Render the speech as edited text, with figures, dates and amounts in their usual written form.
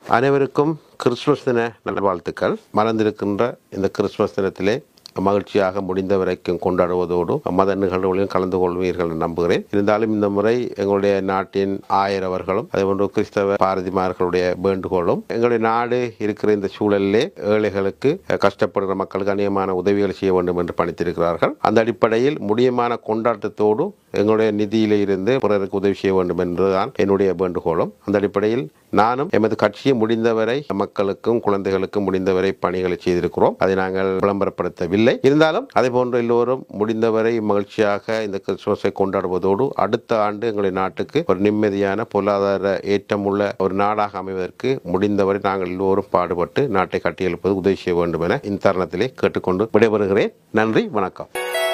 அனைவருக்கும் கிறிஸ்துமஸ் தின நல்வாழ்த்துக்கள். மறந்திருக்கின்ற இந்த கிறிஸ்துமஸ் தினத்திலே மகிழ்ச்சியாக முடிந்த வரைக்கும் கொண்டாடுவதோடு மத நிகழ்வுகளையும் கலந்து கொள்வீர்கள் நம்புகிறேன். இருந்தாலும் இந்த முறை எங்களுடைய நாட்டின் ஆயரவர்களும் அதேபோன்று கிறிஸ்தவ பாரதிமார்களுடைய வேண்டுகோளும் எங்களுடைய நாடு இருக்கிற இந்த சூழலிலே ஏழைகளுக்கு கஷ்டப்படுகிற மக்களுக்கு அநேகமான உதவிகள் செய்ய வேண்டும் என்று பணித்திருக்கிறார்கள். அந்த அடிப்படையில் முடியமான கொண்டாட்டத்தோடு எங்களுடைய நிதியில இருந்து பிறருக்கு உதவி செய்ய வேண்டும் என்றுதான் என்னுடைய வேண்டுகோளும். அந்த அடிப்படையில் நானும் எமது கட்சியை முடிந்தவரை மக்களுக்கும் குழந்தைகளுக்கும் முடிந்தவரை பணிகளை செய்திருக்கிறோம். அதை நாங்கள் விளம்பரப்படுத்தவில்லை. இருந்தாலும் அதே போன்று எல்லோரும் முடிந்தவரை மகிழ்ச்சியாக இந்த கிறிஸ்துமஸை கொண்டாடுவதோடு அடுத்த ஆண்டு எங்களுடைய நாட்டுக்கு ஒரு நிம்மதியான பொருளாதார ஏற்றமுள்ள ஒரு நாடாக அமைவதற்கு முடிந்தவரை நாங்கள் எல்லோரும் பாடுபட்டு நாட்டை கட்டியெழுப்பது உதவி செய்ய வேண்டும் என இந்த தருணத்திலே கேட்டுக்கொண்டு விடைபெறுகிறேன். நன்றி, வணக்கம்.